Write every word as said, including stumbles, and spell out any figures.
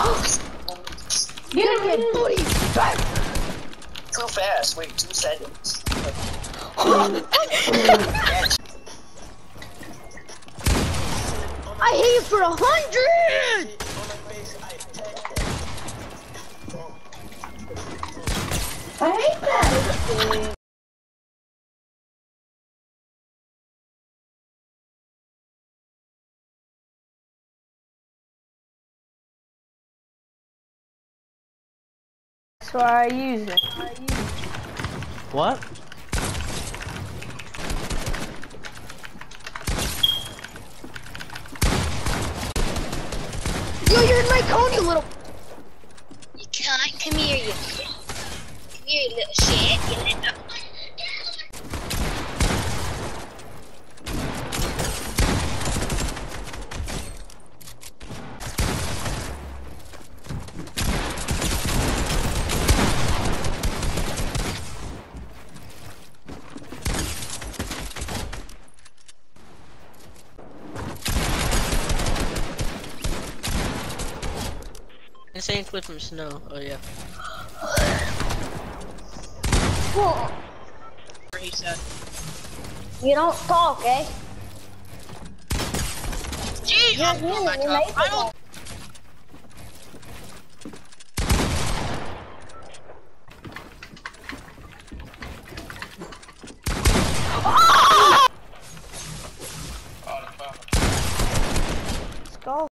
Get him, booty! Too fast. Wait, two seconds. I hit you for a hundred! I hate that! That's why I use it. What? Yo, you're in my cone, you little. You can't. Come here, you. Come here, you little shit. You little. Insane clip from Snow. Oh yeah. Whoa. He said. You don't talk, eh? Jesus! You're Oh my really God. nice I about don't.